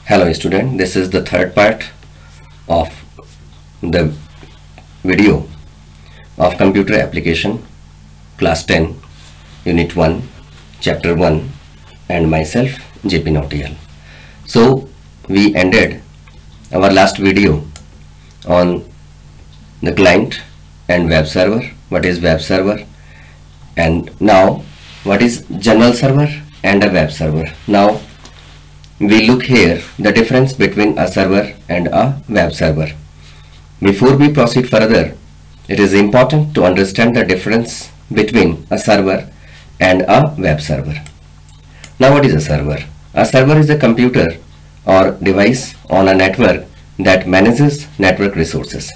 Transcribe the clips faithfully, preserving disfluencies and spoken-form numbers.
Hello student, this is the third part of the video of computer application class ten unit one chapter one and myself J P Nautiyal. So we ended our last video on the client and web server. What is web server? And now what is general server and a web server? Now we look here the difference between a server and a web server. Before we proceed further, it is important to understand the difference between a server and a web server. Now what is a server? A server is a computer or device on a network that manages network resources.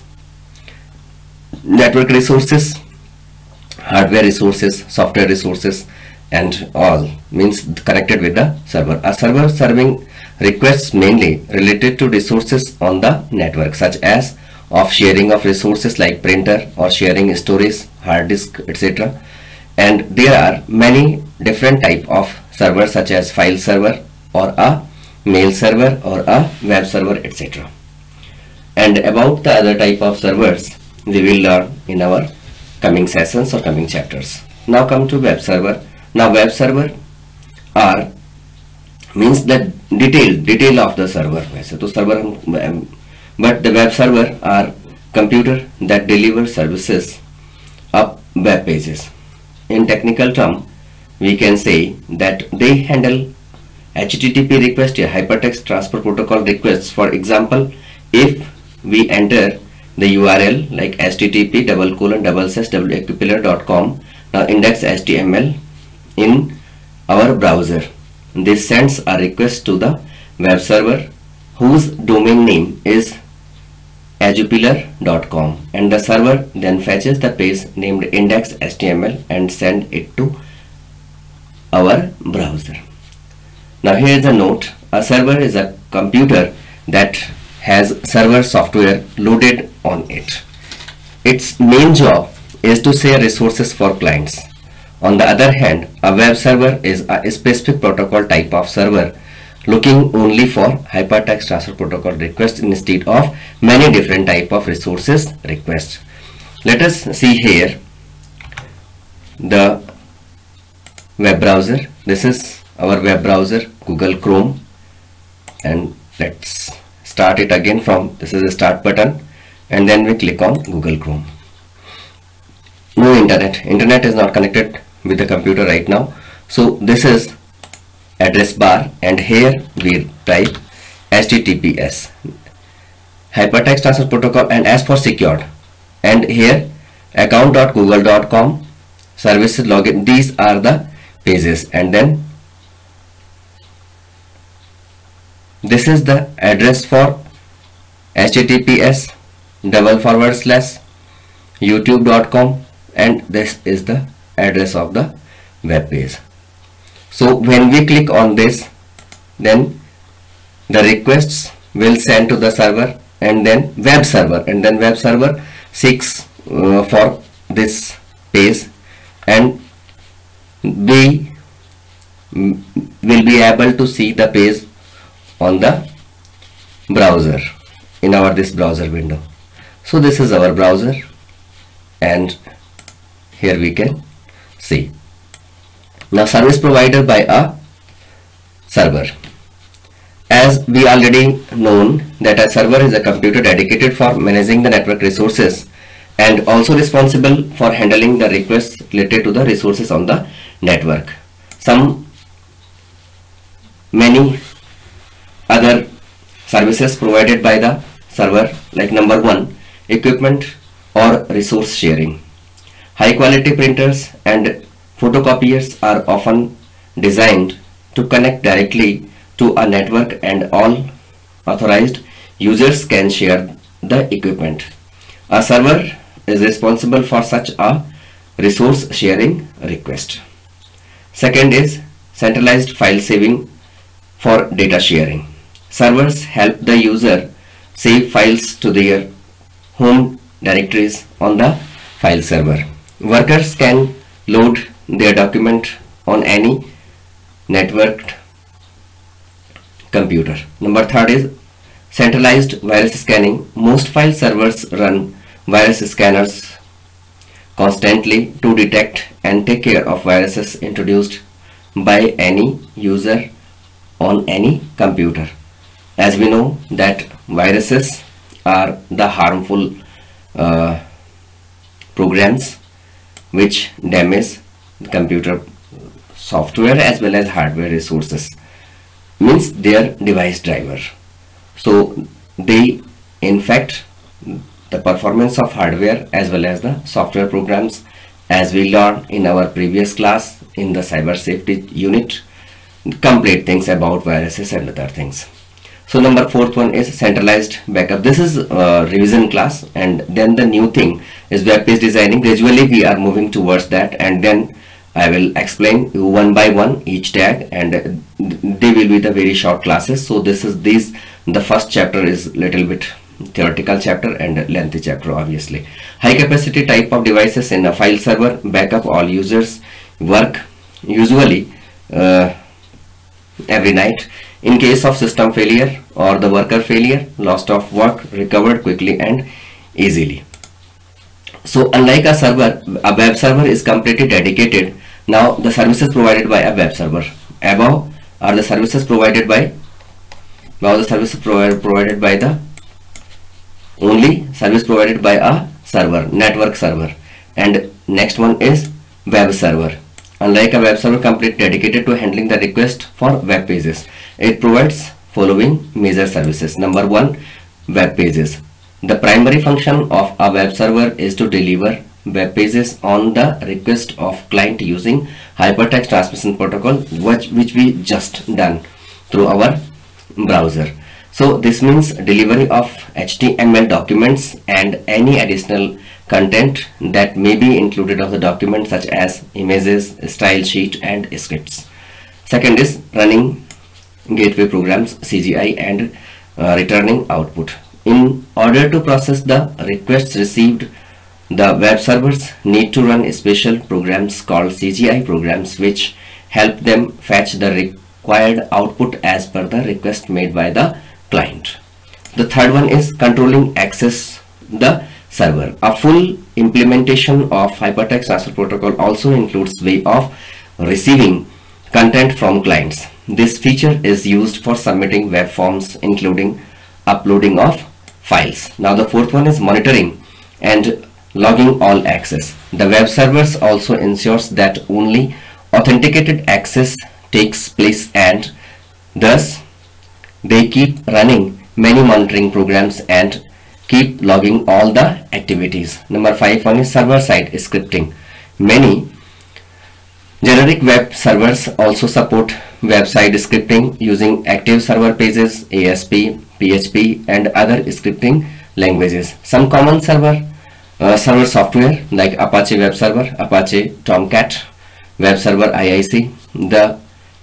Network resources, hardware resources, software resources, and all means connected with the server. A server serving requests mainly related to resources on the network, such as of sharing of resources like printer or sharing storage, hard disk, et cetera. And there are many different type of servers such as file server or a mail server or a web server, et cetera. And about the other type of servers we will learn in our coming sessions or coming chapters. Now come to web server. Now web server are means the detail detail of the server. वैसे तो server हम but the web server are computer that deliver services of web pages. In technical term, we can say that they handle H T T P request or hypertext transfer protocol requests. For example, if we enter the U R L like H T T P double colon double slash www dot com, now index H T M L in our browser. This sends a request to the web server whose domain name is edupilar dot com, and the server then fetches the page named index H T M L and send it to our browser. Now here is a note. A server is a computer that has server software loaded on it. Its main job is to share resources for clients. On the other hand, a web server is a specific protocol type of server looking only for hypertext transfer protocol requests instead of many different type of resources requests. Let us see here the web browser. This is our web browser, Google Chrome, and let's start it again from this is the start button, and then we click on Google Chrome. No internet. Internet is not connected with the computer right now. So this is address bar, and here we type H T T P S hypertext transfer protocol and as for secured, and here account dot google dot com services login. These are the pages, and then this is the address for H T T P S double forward slash youtube dot com, and this is the address of the web page. So when we click on this, then the requests will send to the server and then web server, and then web server seeks uh, for this page, and we will be able to see the page on the browser in our this browser window. So this is our browser, and here we can see. Now service provided by a server. As we already known that a server is a computer dedicated for managing the network resources and also responsible for handling the requests related to the resources on the network. Some many other services provided by the server, like number one, equipment or resource sharing. High quality printers and photocopiers are often designed to connect directly to a network, and all authorized users can share the equipment. A server is responsible for such a resource sharing request. Second is centralized file saving for data sharing. Servers help the user save files to their home directories on the file server. Workers can load their document on any networked computer. Number third is centralized virus scanning. Most file servers run virus scanners constantly to detect and take care of viruses introduced by any user on any computer. As we know that viruses are the harmful uh, programs which damage the computer software as well as hardware resources, means their device driver. So they infect the performance of hardware as well as the software programs, as we learned in our previous class in the cyber safety unit, complete things about viruses and other things. So number fourth one is centralized backup. This is a revision class, and then the new thing is web page designing. Gradually we are moving towards that, and then I will explain you one by one each tag, and they will be the very short classes. So this is this the first chapter is little bit theoretical chapter and lengthy chapter obviously. High capacity type of devices in a file server backup. All users work usually uh, every night. In case of system failure or the worker failure, loss of work recovered quickly and easily. So unlike a server, a web server is completely dedicated. Now the services provided by a web server. Above are the services provided by now the services provided provided by the only service provided by a server, network server, and next one is web server. Unlike a web server completely dedicated to handling the request for web pages, it provides following major services. Number one, web pages. The primary function of a web server is to deliver web pages on the request of client using hypertext transmission protocol, which, which we just done through our browser. So this means delivery of H T M L documents and any additional content that may be included of the document, such as images, style sheet and scripts. Second is running gateway programs, C G I, and uh, returning output. In order to process the requests received, the web servers need to run special programs called C G I programs, which help them fetch the required output as per the request made by the client. The third one is controlling access the server. A full implementation of hypertext transfer protocol also includes way of receiving content from clients. This feature is used for submitting web forms, including uploading of files. Now the fourth one is monitoring and logging all access. The web servers also ensures that only authenticated access takes place, and thus they keep running many monitoring programs and keep logging all the activities. Number five one is server-side scripting. Many generic web servers also support website scripting using active server pages, A S P, P H P, and other scripting languages. Some common server uh, server software like Apache Web Server, Apache Tomcat Web Server I I C, the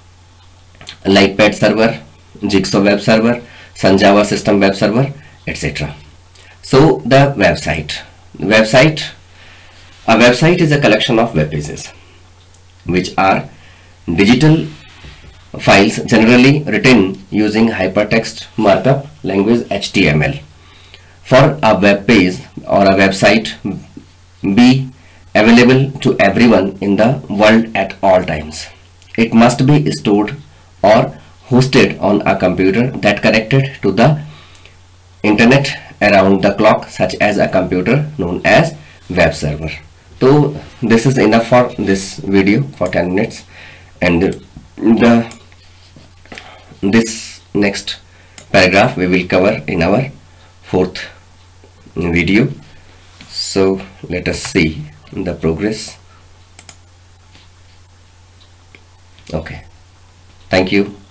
Lightpad Server, Jigsaw Web Server, Sunjava System Web Server, et cetera. So the website. Website. A website is a collection of web pages which are digital files generally written using hypertext markup language H T M L. For a web page or a website be available to everyone in the world at all times, it must be stored or hosted on a computer that connected to the internet around the clock, such as a computer known as web server. So this is enough for this video for ten minutes, and the this next paragraph we will cover in our fourth video. So let us see the progress. Okay, thank you.